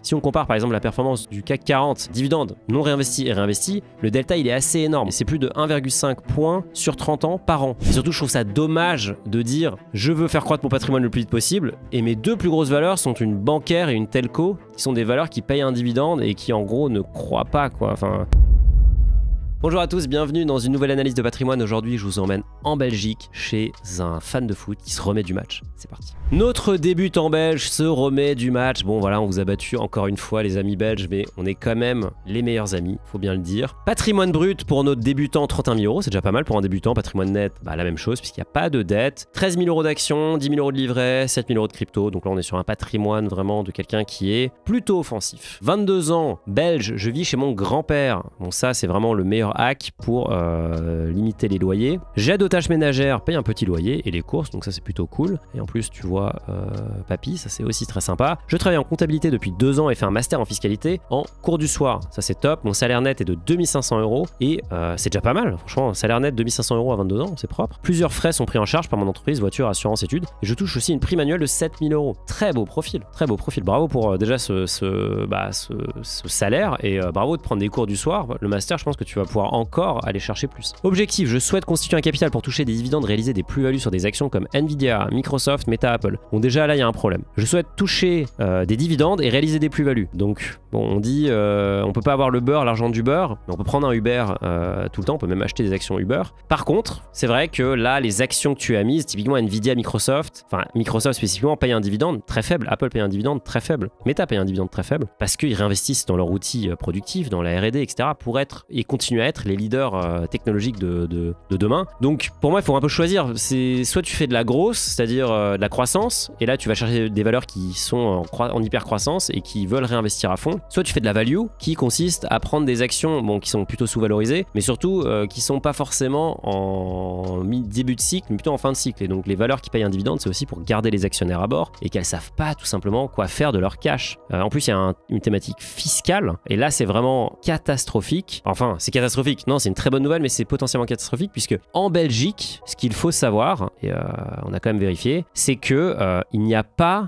Si on compare par exemple la performance du CAC 40, dividende non réinvesti et réinvesti, le delta il est assez énorme. C'est plus de 1,5 points sur 30 ans par an. Et surtout, je trouve ça dommage de dire je veux faire croître mon patrimoine le plus vite possible et mes deux plus grosses valeurs sont une bancaire et une telco qui sont des valeurs qui payent un dividende et qui en gros ne croient pas quoi. Enfin... Bonjour à tous, bienvenue dans une nouvelle analyse de patrimoine. Aujourd'hui, je vous emmène en Belgique chez un fan de foot qui se remet du match. C'est parti. Notre débutant belge se remet du match. Bon voilà, on vous a battu encore une fois les amis belges, mais on est quand même les meilleurs amis, faut bien le dire. Patrimoine brut pour notre débutant, 31 000 €, c'est déjà pas mal pour un débutant. Patrimoine net, bah, la même chose puisqu'il n'y a pas de dette. 13 000 € d'actions, 10 000 € de livret, 7 000 € de crypto. Donc là, on est sur un patrimoine vraiment de quelqu'un qui est plutôt offensif. 22 ans, belge, je vis chez mon grand-père. Bon ça, c'est vraiment le meilleur hack pour limiter les loyers. J'aide aux tâches ménagères, paye un petit loyer et les courses, donc ça c'est plutôt cool. Et en plus tu vois papy, ça c'est aussi très sympa. Je travaille en comptabilité depuis 2 ans et fais un master en fiscalité en cours du soir. Ça c'est top. Mon salaire net est de 2500 € et c'est déjà pas mal. Franchement, salaire net 2500 € à 22 ans, c'est propre. Plusieurs frais sont pris en charge par mon entreprise, voiture, assurance, études. Et je touche aussi une prime annuelle de 7000 €. Très beau profil, très beau profil. Bravo pour déjà ce salaire et bravo de prendre des cours du soir. Le master, je pense que tu vas pouvoir encore aller chercher plus. Objectif, je souhaite constituer un capital pour toucher des dividendes, réaliser des plus-values sur des actions comme Nvidia, Microsoft, Meta, Apple. Bon déjà là il y a un problème. Je souhaite toucher des dividendes et réaliser des plus-values. Donc bon on dit on peut pas avoir le beurre, l'argent du beurre, mais on peut prendre un Uber tout le temps, on peut même acheter des actions Uber. Par contre, c'est vrai que là les actions que tu as mises, typiquement Nvidia, Microsoft, enfin Microsoft spécifiquement paye un dividende très faible, Apple paye un dividende très faible, Meta paye un dividende très faible parce qu'ils réinvestissent dans leur outil productif, dans la R&D, etc. pour être et continuer à être les leaders technologiques de demain. Donc pour moi il faut un peu choisir, c'est soit tu fais de la grosse, c'est-à-dire de la croissance, et là tu vas chercher des valeurs qui sont en hyper croissance et qui veulent réinvestir à fond, soit tu fais de la value qui consiste à prendre des actions bon, qui sont plutôt sous-valorisées, mais surtout qui sont pas forcément en début de cycle, mais plutôt en fin de cycle. Et donc les valeurs qui payent un dividende, c'est aussi pour garder les actionnaires à bord et qu'elles savent pas tout simplement quoi faire de leur cash. En plus il y a une thématique fiscale, et là c'est vraiment catastrophique. Enfin c'est catastrophique, non c'est une très bonne nouvelle, mais c'est potentiellement catastrophique puisque en Belgique, ce qu'il faut savoir, et on a quand même vérifié, c'est que il n'y a pas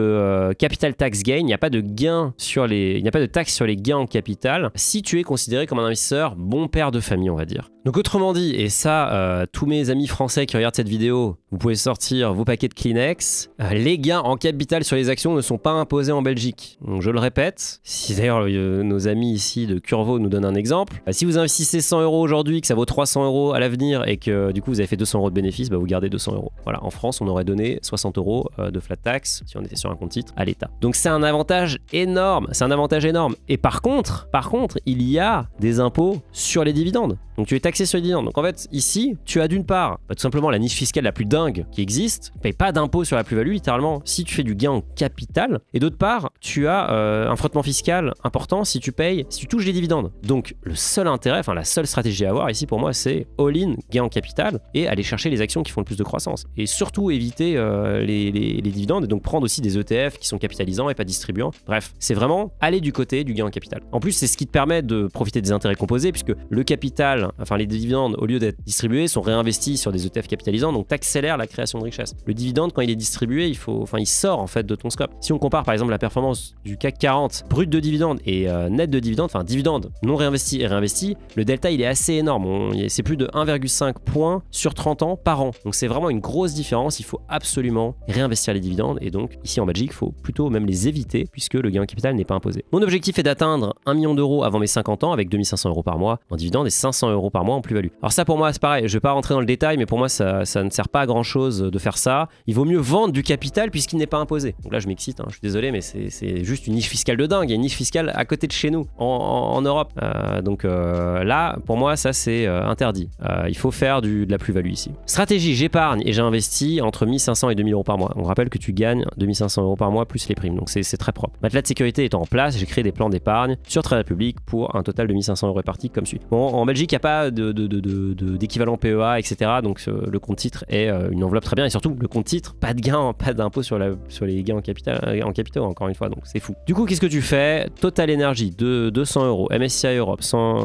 de capital tax gain, il n'y a pas de gain sur les, il n'y a pas de taxe sur les gains en capital si tu es considéré comme un investisseur bon père de famille, on va dire. Donc autrement dit, et ça, tous mes amis français qui regardent cette vidéo, vous pouvez sortir vos paquets de Kleenex, les gains en capital sur les actions ne sont pas imposés en Belgique. Donc je le répète, si d'ailleurs nos amis ici de Curvo nous donnent un exemple, si vous investissez 100 € aujourd'hui, que ça vaut 300 € à l'avenir et que du coup vous avez fait 200 € de bénéfices, bah vous gardez 200 €. Voilà, en France on aurait donné 60 € de flat tax si on était sur un compte titre à l'État. Donc c'est un avantage énorme, c'est un avantage énorme. Et par contre, il y a des impôts sur les dividendes. Donc tu es taxé sur les dividendes. Donc en fait ici tu as d'une part tout simplement la niche fiscale la plus dingue qui existe, tu ne payes pas d'impôt sur la plus-value littéralement si tu fais du gain en capital, et d'autre part tu as un frottement fiscal important si tu touches les dividendes. Donc le seul intérêt, enfin la seule stratégie à avoir ici pour moi c'est all-in, gain en capital, et aller chercher les actions qui font le plus de croissance. Et surtout éviter les dividendes, et donc prendre aussi des ETF qui sont capitalisants et pas distribuants. Bref, c'est vraiment aller du côté du gain en capital. En plus c'est ce qui te permet de profiter des intérêts composés puisque le capital, enfin les dividendes au lieu d'être distribués sont réinvestis sur des ETF capitalisants, donc t'accélères la création de richesse. Le dividende quand il est distribué, il sort en fait de ton scope. Si on compare par exemple la performance du CAC 40 brut de dividende et net de dividende, enfin dividende non réinvesti et réinvesti, le delta il est assez énorme. C'est plus de 1,5 points sur 30 ans par an. Donc c'est vraiment une grosse différence. Il faut absolument réinvestir les dividendes, et donc ici en Belgique il faut plutôt même les éviter puisque le gain en capital n'est pas imposé. Mon objectif est d'atteindre 1 million € avant mes 50 ans avec 2500 € par mois en dividende et 500 € par mois en plus-value. Alors ça pour moi c'est pareil, je vais pas rentrer dans le détail, mais pour moi ça ne sert pas à grand chose de faire ça. Il vaut mieux vendre du capital puisqu'il n'est pas imposé. Donc là je m'excite, je suis désolé, mais c'est juste une niche fiscale de dingue. Il y a une niche fiscale à côté de chez nous en Europe. Donc là pour moi ça c'est interdit. Il faut faire de la plus-value ici. Stratégie, j'épargne et j'investis entre 1500 et 2000 € par mois. On rappelle que tu gagnes 2500 € par mois plus les primes, donc c'est très propre. Matelas de sécurité étant en place, j'ai créé des plans d'épargne sur Trade Republic pour un total de 1500 € répartis comme suit. Bon, en Belgique il n'y a pas d'équivalent PEA, etc. Donc le compte titre est une enveloppe très bien, et surtout le compte titre, pas de gain, pas d'impôt sur les gains en capitaux encore une fois, donc c'est fou. Du coup qu'est-ce que tu fais? Total Energy de 200 €, MSCI Europe 100 €,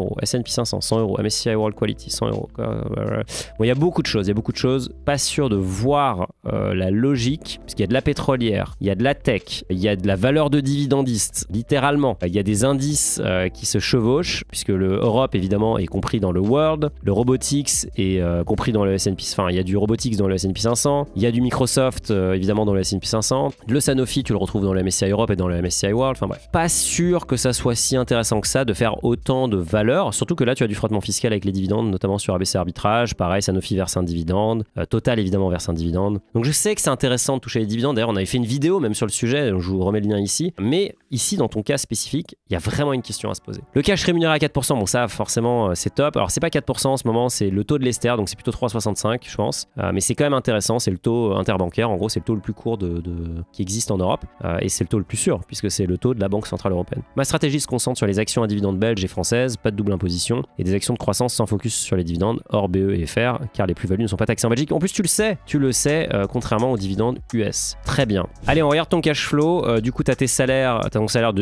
€, S&P 500 100 €, MSCI World Quality 100 €. Bon, il y a beaucoup de choses, pas sûr de voir la logique, parce qu'il y a de la pétrolière, il y a de la tech, il y a de la valeur de dividendiste, littéralement. Il y a des indices qui se chevauchent, puisque l'Europe évidemment est compris dans le World, le Robotics est compris dans le S&P, enfin il y a du Robotics dans le S&P 500, il y a du Microsoft évidemment dans le S&P 500, le Sanofi tu le retrouves dans le MSCI Europe et dans le MSCI World, enfin bref. Pas sûr que ça soit si intéressant que ça de faire autant de valeurs, surtout que là tu as du frottement fiscal avec les dividendes, notamment sur ABC Arbitrage, pareil Sanofi verse un dividende, Total évidemment verse un dividende. Donc je sais que c'est intéressant de toucher les dividendes, d'ailleurs on avait fait une vidéo même sur le sujet, je vous remets le lien ici, mais ici dans ton cas spécifique, il y a vraiment une question à se poser. Le cash rémunéré à 4%, bon ça forcément c'est top, alors c'est pas 4% en ce moment, c'est le taux de l'Ester, donc c'est plutôt 3,65 je pense, mais c'est quand même intéressant, c'est le taux interbancaire, en gros c'est le taux le plus court qui existe en Europe, et c'est le taux le plus sûr, puisque c'est le taux de la Banque Centrale Européenne. Ma stratégie se concentre sur les actions à dividendes belges et françaises, pas de double imposition, et des actions de croissance sans focus sur les dividendes, hors BE et FR, car les plus-values ne sont pas taxées en Belgique. En plus tu le sais, contrairement aux dividendes US. Très bien. Allez, on regarde ton cash flow, du coup tu as tes salaires, tu as ton salaire de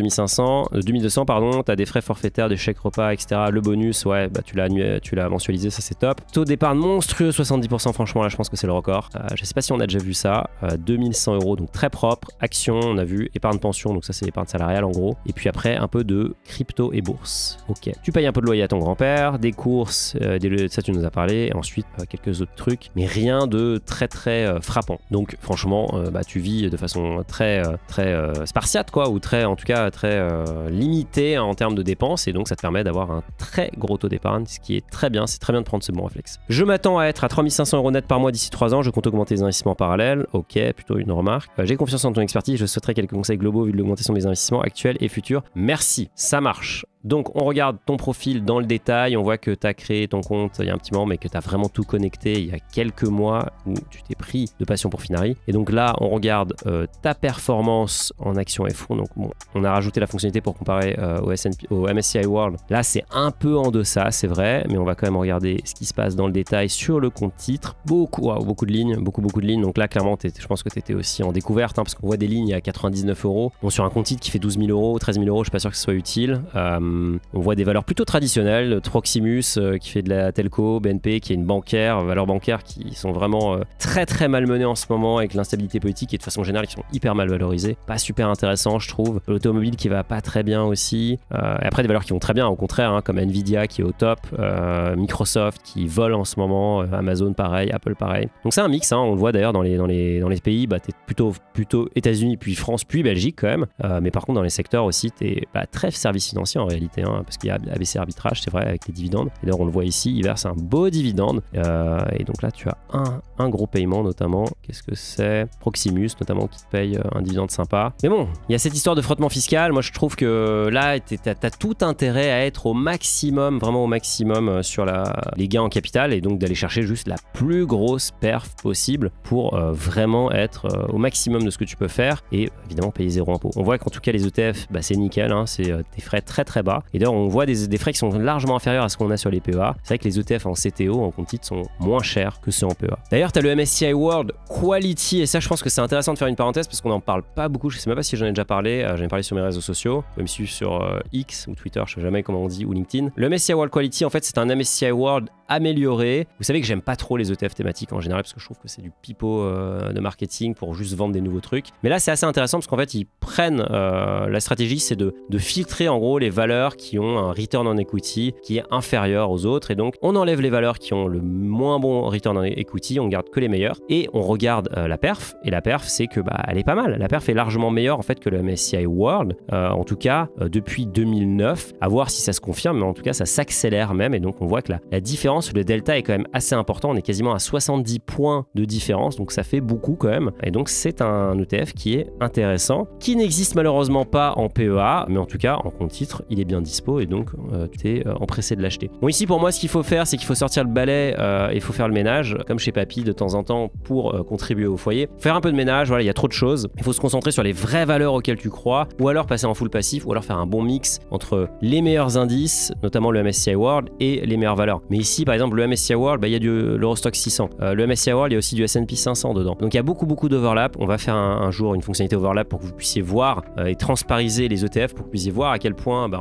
2200 pardon, tu as des frais forfaitaires, des chèques repas, etc. Le bonus, ouais, bah tu l'as mensualisé, ça c'est top. Taux d'épargne monstrueux, 70%, franchement là je pense que c'est le record. Je sais pas si on a déjà vu ça, 2100 €, donc très propre. Action, on a vu, épargne pension, donc ça c'est épargne salariale en gros. Et puis après un peu de crypto et bourse. Ok. Tu payes un peu de loyer à ton grand-père, des courses, ça tu nous as parlé, et ensuite quelques autres trucs, mais rien de très frappant. Donc franchement, bah, tu vis de façon très spartiate quoi, ou en tout cas très limitée en termes de dépenses, et donc ça te permet d'avoir un très gros taux d'épargne, ce qui est très bien, c'est très bien de prendre ce bon réflexe. Je m'attends à être à 3500 € net par mois d'ici 3 ans, je compte augmenter les investissements parallèles, ok, plutôt une remarque. J'ai confiance en ton expertise, je souhaiterais quelques conseils globaux vu de l'augmentation des investissements actuels et futurs. Merci, ça marche. Donc on regarde ton profil dans le détail, on voit que tu as créé ton compte il y a un petit moment, mais que tu as vraiment tout connecté il y a quelques mois où tu t'es pris de passion pour Finari. Et donc là on regarde ta performance en actions et fonds. Donc bon, on a rajouté la fonctionnalité pour comparer au MSCI World. Là c'est un peu en deçà, c'est vrai, mais on va quand même regarder ce qui se passe dans le détail sur le compte titre. Beaucoup de lignes, beaucoup de lignes. Donc là clairement je pense que tu étais aussi en découverte, hein, parce qu'on voit des lignes à 99 €. Bon, sur un compte titre qui fait 12 000 €, 13 000 €, je suis pas sûr que ce soit utile. On voit des valeurs plutôt traditionnelles, Proximus qui fait de la telco, BNP qui est une valeurs bancaires qui sont vraiment très malmenées en ce moment avec l'instabilité politique et de façon générale qui sont hyper mal valorisées. Pas super intéressant je trouve. L'automobile qui va pas très bien aussi. Et après des valeurs qui vont très bien au contraire, hein, comme Nvidia qui est au top, Microsoft qui vole en ce moment, Amazon pareil, Apple pareil. Donc c'est un mix, hein, on le voit d'ailleurs dans les pays, bah, t'es plutôt États-Unis puis France puis Belgique quand même. Mais par contre dans les secteurs aussi t'es très service financier en réalité, hein, parce qu'il y a ABC Arbitrage, c'est vrai, avec les dividendes. Et d'ailleurs, on le voit ici, il verse un beau dividende. Et donc là, tu as un gros paiement, notamment. Qu'est-ce que c'est? Proximus, notamment, qui te paye un dividende sympa. Mais bon, il y a cette histoire de frottement fiscal. Moi, je trouve que là, t'as tout intérêt à être au maximum, vraiment au maximum sur les gains en capital, et donc d'aller chercher juste la plus grosse perf possible pour vraiment être au maximum de ce que tu peux faire et évidemment payer zéro impôt. On voit qu'en tout cas, les ETF, bah, c'est nickel, hein, c'est des frais très bas. Et d'ailleurs, on voit des frais qui sont largement inférieurs à ce qu'on a sur les PEA. C'est vrai que les ETF en CTO, en compte titre, sont moins chers que ceux en PEA. D'ailleurs, tu as le MSCI World Quality, et ça, je pense que c'est intéressant de faire une parenthèse parce qu'on n'en parle pas beaucoup. Je sais même pas si j'en ai déjà parlé. J'en ai parlé sur mes réseaux sociaux. Vous pouvez me suivre sur X ou Twitter, je sais jamais comment on dit, ou LinkedIn. Le MSCI World Quality, en fait, c'est un MSCI World amélioré. Vous savez que j'aime pas trop les ETF thématiques en général parce que je trouve que c'est du pipeau de marketing pour juste vendre des nouveaux trucs. Mais là, c'est assez intéressant parce qu'en fait, ils prennent la stratégie, c'est de filtrer en gros les valeurs qui ont un return on equity qui est inférieur aux autres, et donc on enlève les valeurs qui ont le moins bon return on equity, on garde que les meilleures et on regarde la perf, et la perf c'est que elle est pas mal, la perf est largement meilleure en fait que le MSCI World, en tout cas depuis 2009, à voir si ça se confirme, mais en tout cas ça s'accélère même, et donc on voit que la différence, le delta est quand même assez important, on est quasiment à 70 points de différence, donc ça fait beaucoup quand même, et donc c'est un ETF qui est intéressant, qui n'existe malheureusement pas en PEA, mais en tout cas en compte titre il est bien dispo, et donc tu es empressé de l'acheter. Bon, ici pour moi ce qu'il faut faire, c'est qu'il faut sortir le balai et il faut faire le ménage comme chez Papy de temps en temps pour contribuer au foyer, faire un peu de ménage. Voilà, il y a trop de choses, il faut se concentrer sur les vraies valeurs auxquelles tu crois, ou alors passer en full passif, ou alors faire un bon mix entre les meilleurs indices, notamment le MSCI World, et les meilleures valeurs. Mais ici par exemple le MSCI World, il y a de l'Eurostoxx 600, le MSCI World, il y a aussi du S&P 500 dedans, donc il y a beaucoup d'overlap. On va faire un jour une fonctionnalité overlap pour que vous puissiez voir et transpariser les ETF, pour que vous puissiez voir à quel point en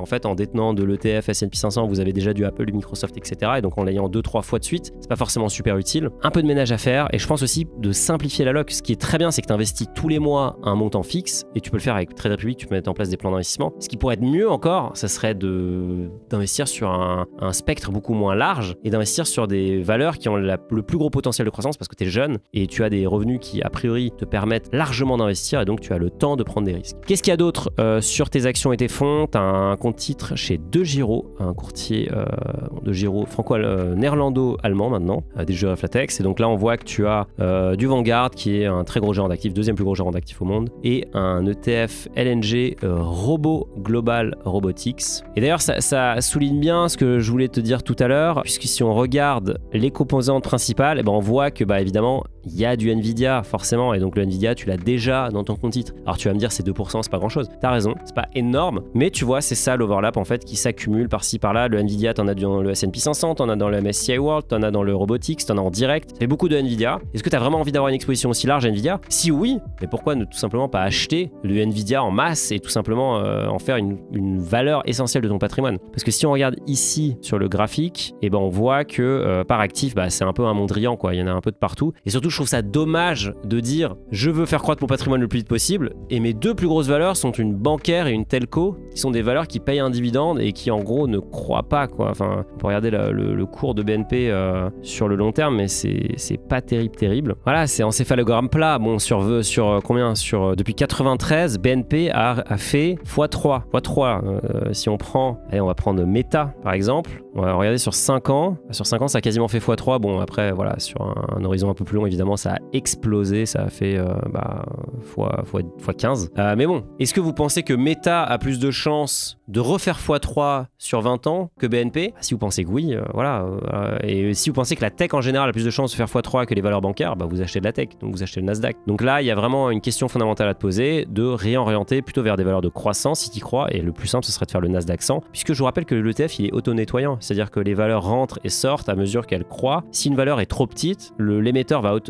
fait, en détenant de l'ETF S&P 500, vous avez déjà du Apple, du Microsoft, etc. Et donc en l'ayant 2-3 fois de suite, c'est pas forcément super utile. Un peu de ménage à faire, et je pense aussi de simplifier la loc. Ce qui est très bien, c'est que tu investis tous les mois un montant fixe, et tu peux le faire avec Trade Republic, tu peux mettre en place des plans d'investissement. Ce qui pourrait être mieux encore, ça serait d'investir sur un spectre beaucoup moins large et d'investir sur des valeurs qui ont le plus gros potentiel de croissance parce que tu es jeune et tu as des revenus qui, a priori, te permettent largement d'investir et donc tu as le temps de prendre des risques. Qu'est-ce qu'il y a d'autre sur tes actions et tes fonds? Tu as un compte titre chez DeGiro, un courtier DeGiro franco-néerlando-allemand maintenant, DeGiro Flatex. Et donc là, on voit que tu as du Vanguard qui est un très gros gérant d'actifs, deuxième plus gros gérant d'actifs au monde, et un ETF LNG Robo Global Robotics. Et d'ailleurs, ça souligne bien ce que je voulais te dire tout à l'heure, puisque si on regarde les composantes principales, eh ben on voit que évidemment, il y a du Nvidia forcément, et donc le Nvidia, tu l'as déjà dans ton compte titre. Alors tu vas me dire, c'est 2%, c'est pas grand-chose. T'as raison, c'est pas énorme, mais tu vois, c'est ça l'overlap en fait qui s'accumule par-ci par-là. Le Nvidia, t'en as dans le S&P 500, t'en as dans le MSCI World, t'en as dans le Robotics, t'en as en direct. Ça fait beaucoup de Nvidia. Est-ce que t'as vraiment envie d'avoir une exposition aussi large à Nvidia? Si oui, mais pourquoi ne tout simplement pas acheter le Nvidia en masse et tout simplement en faire une valeur essentielle de ton patrimoine? Parce que si on regarde ici sur le graphique, eh ben on voit que par actif, c'est un peu un Mondrian, quoi. Il y en a un peu de partout. Et surtout, je trouve ça dommage de dire je veux faire croître mon patrimoine le plus vite possible et mes deux plus grosses valeurs sont une bancaire et une telco, qui sont des valeurs qui payent un dividende et qui en gros ne croient pas, quoi. Enfin, on peut regarder le cours de BNP sur le long terme, mais c'est pas terrible. Voilà, c'est encéphalogramme plat. Bon, sur combien? Depuis 93, BNP a fait x3. Si on prend, allez, on va prendre Meta par exemple. On va regarder sur 5 ans. Sur 5 ans, ça a quasiment fait x3. Bon, après, voilà, sur un horizon un peu plus long, évidemment, ça a explosé. Ça a fait x15. Mais bon, est-ce que vous pensez que Meta a plus de chances de refaire x3 sur 20 ans que BNP? Si vous pensez que oui, voilà. Et si vous pensez que la tech en général a plus de chances de faire x3 que les valeurs bancaires, vous achetez de la tech, donc vous achetez le Nasdaq. Donc là, il y a vraiment une question fondamentale à te poser, de réorienter plutôt vers des valeurs de croissance si tu y crois. Et le plus simple, ce serait de faire le Nasdaq 100, puisque je vous rappelle que l'ETF, il est auto-nettoyant. C'est-à-dire que les valeurs rentrent et sortent à mesure qu'elles croient. Si une valeur est trop petite, l'émetteur va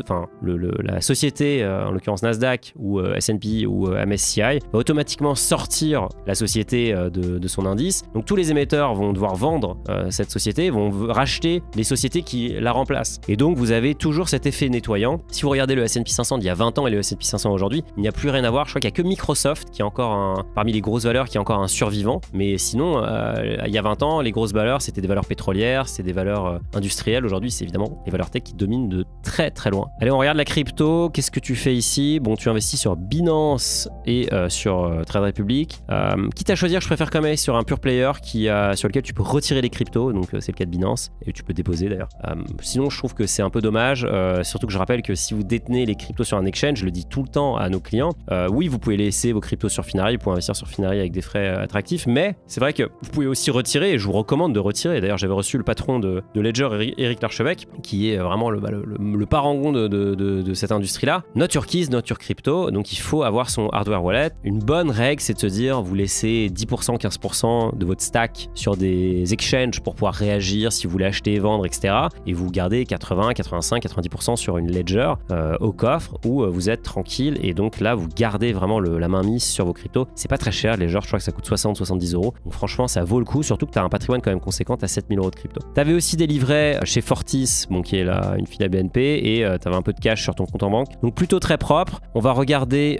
la société, en l'occurrence Nasdaq ou S&P ou MSCI, va automatiquement sortir la société de son indice. Donc tous les émetteurs vont devoir vendre cette société, vont racheter les sociétés qui la remplacent. Et donc vous avez toujours cet effet nettoyant. Si vous regardez le S&P 500 d'il y a 20 ans et le S&P 500 aujourd'hui, il n'y a plus rien à voir. Je crois qu'il n'y a que Microsoft qui est encore parmi les grosses valeurs, qui est encore un survivant. Mais sinon, il y a 20 ans, les grosses valeurs, c'était des valeurs pétrolières, c'était des valeurs industrielles. Aujourd'hui, c'est évidemment les valeurs tech qui dominent de très très loin. Allez, on regarde la crypto. Qu'est-ce que tu fais ici? Bon, tu investis sur Binance et sur Trade Republic. Quitte à choisir, je préfère quand même aller sur un pure player sur lequel tu peux retirer les cryptos. Donc c'est le cas de Binance et tu peux déposer d'ailleurs. Sinon, je trouve que c'est un peu dommage. Surtout que je rappelle que si vous détenez les cryptos sur un exchange, je le dis tout le temps à nos clients, oui, vous pouvez laisser vos cryptos sur Finari, vous pouvez investir sur Finari avec des frais attractifs, mais c'est vrai que vous pouvez aussi retirer, et je vous recommande de retirer. D'ailleurs, j'avais reçu le patron de Ledger, Eric Larchevêque, qui est vraiment le parangon de cette industrie-là. Not your keys, not your crypto. Donc il faut avoir son hardware wallet. Une bonne règle, c'est de se dire, vous laissez 10%, 15% de votre stack sur des exchanges pour pouvoir réagir si vous voulez acheter, vendre, etc. Et vous gardez 80, 85, 90% sur une Ledger au coffre où vous êtes tranquille. Et donc là, vous gardez vraiment la main mise sur vos cryptos. C'est pas très cher, Ledger, je crois que ça coûte 60, 70 euros. Donc franchement, ça vaut le coup, surtout que tu as un patrimoine quand même conséquent à 7000 euros de crypto. Tu avais aussi des livrets chez Fortis, qui est une filiale BNP, et tu avais un peu de cash sur ton compte en banque. Donc plutôt très propre. On va regarder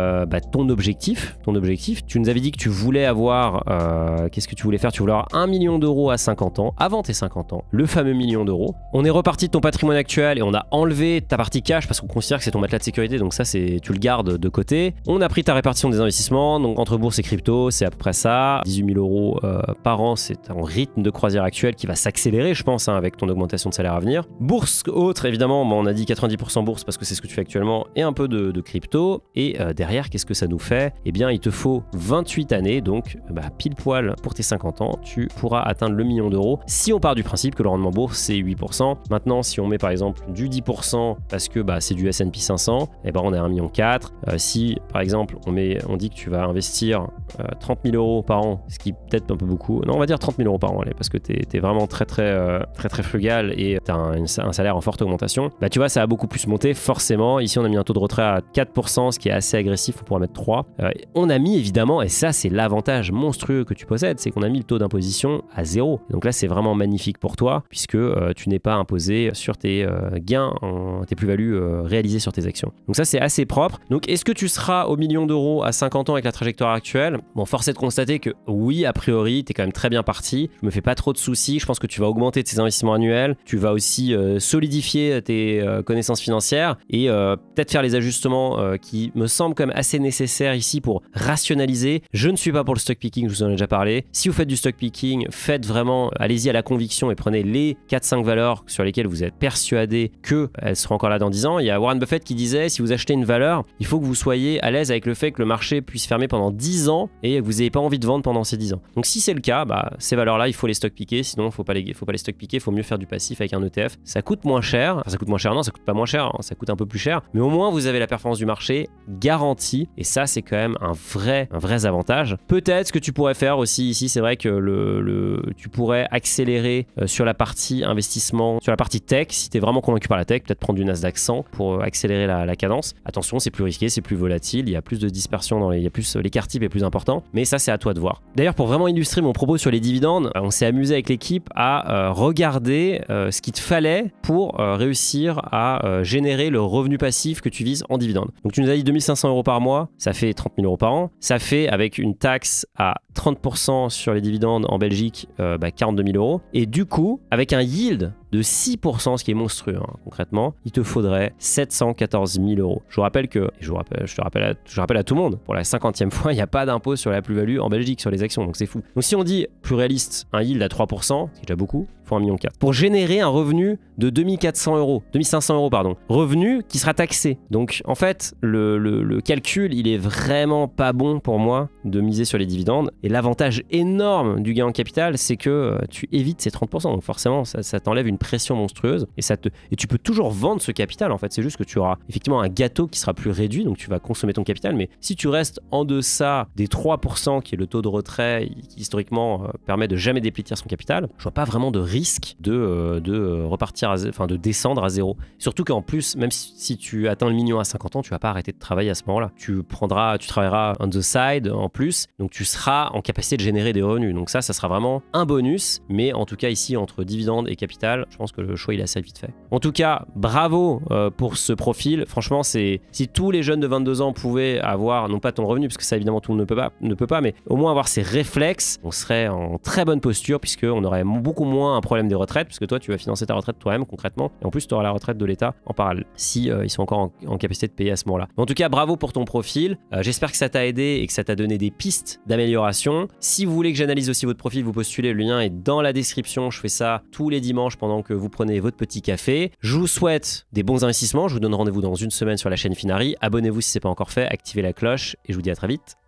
ton objectif. Tu nous avais dit que tu voulais avoir... qu'est-ce que tu voulais faire? Tu voulais avoir 1 million d'euros à 50 ans, avant tes 50 ans. Le fameux million d'euros. On est reparti de ton patrimoine actuel et on a enlevé ta partie cash parce qu'on considère que c'est ton matelas de sécurité. Donc ça, tu le gardes de côté. On a pris ta répartition des investissements. Donc entre bourse et crypto, c'est à peu près ça. 18 000 euros par an, c'est un rythme de croisière actuel qui va s'accélérer, je pense, avec ton augmentation de salaire à venir. Bourse autre, évidemment, on a dit 90% bourse parce que c'est ce que tu fais actuellement, et un peu de crypto. Et derrière, qu'est-ce que ça nous fait? Eh bien, il te faut 28 années, donc pile poil pour tes 50 ans, tu pourras atteindre le million d'euros. Si on part du principe que le rendement bourse, c'est 8%. Maintenant, si on met par exemple du 10% parce que c'est du S&P 500, eh ben, on est à 1,4 million. Si, par exemple, on dit que tu vas investir 30 000 euros par an, ce qui peut-être un peu beaucoup. Non, on va dire 30 000 euros par an, allez, parce que t'es vraiment très frugal et t'as un salaire en forte augmentation. Tu vois, ça a beaucoup plus monté, forcément. Ici, on a mis un taux de retrait à 4%, ce qui est assez agressif, on pourra mettre 3%. On a mis, évidemment, et ça, c'est l'avantage monstrueux monstrueux que tu possèdes, c'est qu'on a mis le taux d'imposition à 0. Donc là, c'est vraiment magnifique pour toi, puisque tu n'es pas imposé sur tes gains, tes plus-values réalisées sur tes actions. Donc ça, c'est assez propre. Donc est-ce que tu seras au million d'euros à 50 ans avec la trajectoire actuelle? Bon, force est de constater que oui, a priori, tu es quand même très bien parti. Je me fais pas trop de soucis. Je pense que tu vas augmenter tes investissements annuels. Tu vas aussi solidifier tes connaissances financières et peut-être faire les ajustements qui me semblent quand même assez nécessaires ici pour rationaliser. Je ne suis pas pour le stock picking, je vous en ai déjà parlé. Si vous faites du stock picking, faites vraiment, allez-y à la conviction et prenez les 4-5 valeurs sur lesquelles vous êtes persuadé qu'elles seront encore là dans 10 ans. Il y a Warren Buffett qui disait, si vous achetez une valeur, il faut que vous soyez à l'aise avec le fait que le marché puisse fermer pendant 10 ans et que vous n'ayez pas envie de vendre pendant ces 10 ans. Donc si c'est le cas, ces valeurs-là, il faut les stock piquer, sinon il ne faut pas les stock piquer, il faut mieux faire du passif avec un ETF. Ça coûte moins cher, enfin ça coûte moins cher, non, ça coûte pas moins cher, hein, ça coûte un peu plus cher, mais au moins vous avez la performance du marché garantie et ça c'est quand même un vrai avantage. Peut-être ce que tu pourrais faire aussi ici, c'est vrai que tu pourrais accélérer sur la partie investissement, sur la partie tech, si tu es vraiment convaincu par la tech, peut-être prendre du Nasdaq 100 pour accélérer la cadence. Attention, c'est plus risqué, c'est plus volatile, il y a plus de dispersion, l'écart type est plus important, mais ça c'est à toi de voir. D'ailleurs, pour vraiment illustrer mon propos sur les dividendes, on s'est amusé avec l'équipe à regarder ce qu'il te fallait pour réussir à générer le revenu passif que tu vises en dividende. Donc tu nous as dit 2500 euros par mois, ça fait 30 000 euros par an, ça fait avec une taxe à 30% sur les dividendes en Belgique, 42 000 euros, et du coup, avec un yield de 6%, ce qui est monstrueux, hein, concrètement, il te faudrait 714 000 euros. Je vous rappelle que, je rappelle à tout le monde, pour la 50e fois, il n'y a pas d'impôt sur la plus-value en Belgique sur les actions, donc c'est fou. Donc si on dit plus réaliste, un yield à 3%, c'est déjà beaucoup, il faut 1,4 million. Pour générer un revenu de 2500 euros, revenu qui sera taxé. Donc en fait, le calcul, il est vraiment pas bon pour moi de miser sur les dividendes. Et l'avantage énorme du gain en capital, c'est que tu évites ces 30%. Donc forcément, ça t'enlève une pression monstrueuse et tu peux toujours vendre ce capital. En fait, c'est juste que tu auras effectivement un gâteau qui sera plus réduit, donc tu vas consommer ton capital. Mais si tu restes en deçà des 3%, qui est le taux de retrait qui historiquement permet de jamais déplétir son capital, je vois pas vraiment de risque de repartir, de descendre à zéro. Surtout qu'en plus, même si tu atteins le million à 50 ans, tu vas pas arrêter de travailler à ce moment-là. Tu travailleras on the side en plus, donc tu seras en capacité de générer des revenus. Donc ça sera vraiment un bonus, mais en tout cas ici, entre dividendes et capital, je pense que le choix il est assez vite fait. En tout cas, bravo pour ce profil. Franchement, si tous les jeunes de 22 ans pouvaient avoir, non pas ton revenu, parce que ça évidemment tout le monde ne peut pas, mais au moins avoir ces réflexes, on serait en très bonne posture, puisqu'on aurait beaucoup moins un problème des retraites, puisque toi tu vas financer ta retraite toi-même concrètement, et en plus tu auras la retraite de l'État en parallèle, si ils sont encore en capacité de payer à ce moment-là. En tout cas, bravo pour ton profil. J'espère que ça t'a aidé et que ça t'a donné des pistes d'amélioration. Si vous voulez que j'analyse aussi votre profil, vous postulez, le lien est dans la description. Je fais ça tous les dimanches pendant que vous prenez votre petit café. Je vous souhaite des bons investissements. Je vous donne rendez-vous dans une semaine sur la chaîne Finari. Abonnez-vous si ce n'est pas encore fait, activez la cloche et je vous dis à très vite.